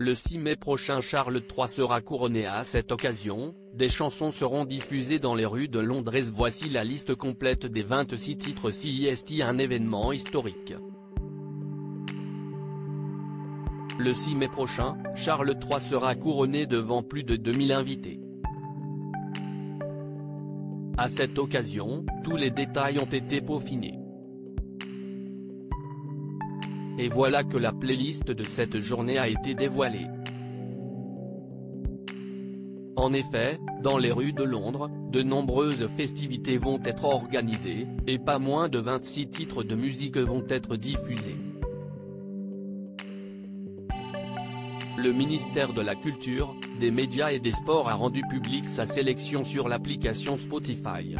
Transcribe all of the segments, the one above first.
Le 6 mai prochain, Charles III sera couronné. À cette occasion, des chansons seront diffusées dans les rues de Londres. Voici la liste complète des 26 titres CIST, un événement historique. Le 6 mai prochain, Charles III sera couronné devant plus de 2000 invités. À cette occasion, tous les détails ont été peaufinés. Et voilà que la playlist de cette journée a été dévoilée. En effet, dans les rues de Londres, de nombreuses festivités vont être organisées, et pas moins de 26 titres de musique vont être diffusés. Le ministère de la Culture, des Médias et des Sports a rendu publique sa sélection sur l'application Spotify.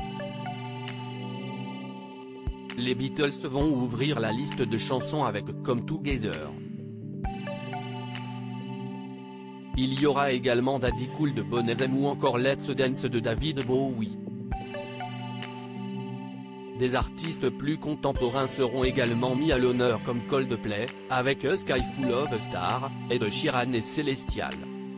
Les Beatles vont ouvrir la liste de chansons avec Come Together. Il y aura également Daddy Cool de Boney M ou encore Let's Dance de David Bowie. Des artistes plus contemporains seront également mis à l'honneur comme Coldplay, avec A Sky Full of Stars, et de Sheeran et Celestial.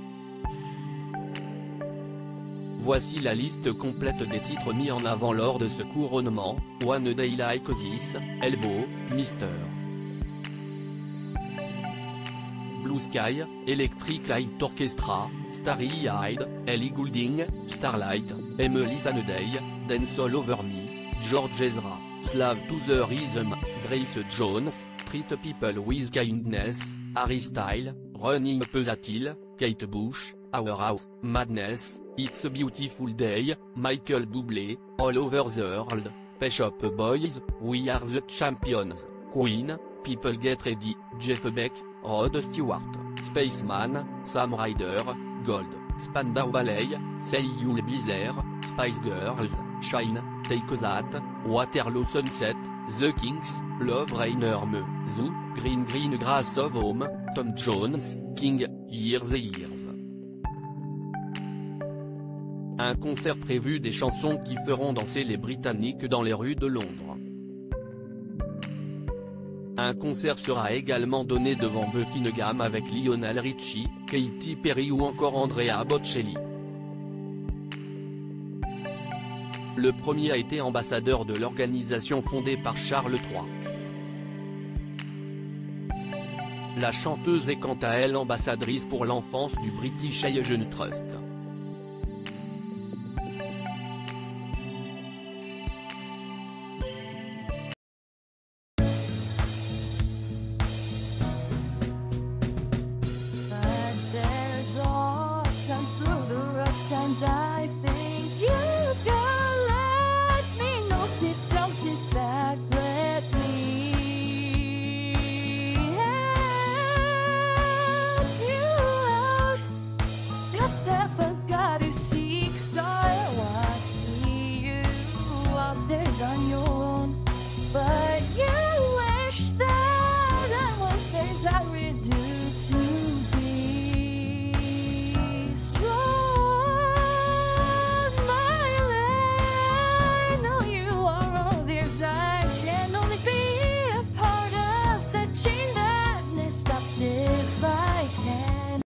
Voici la liste complète des titres mis en avant lors de ce couronnement: One Day Like This, Elbow, Mr. Blue Sky, Electric Light Orchestra, Starry Eyed, Ellie Goulding, Starlight, Emily Sandé, Dance All Over Me, George Ezra, Slave to the Rhythm, Grace Jones, Treat People with Kindness, Harry Styles, Running Up That Hill, Kate Bush, Our House, Madness, It's a Beautiful Day, Michael Bublé, All Over the World, Pet Shop Boys, We Are the Champions, Queen, People Get Ready, Jeff Beck, Rod Stewart, Spaceman, Sam Ryder, Gold, Spandau Ballet, Say You'll Be There, Spice Girls, Shine, Take That, Waterloo Sunset, The Kinks, Love Rainer Me, Zoo, Green Grass of Home, Tom Jones, King, Years and Years. Un concert prévu, des chansons qui feront danser les Britanniques dans les rues de Londres. Un concert sera également donné devant Buckingham avec Lionel Richie, Katy Perry ou encore Andrea Bocelli. Le premier a été ambassadeur de l'organisation fondée par Charles III. La chanteuse est quant à elle ambassadrice pour l'enfance du British Asian Trust.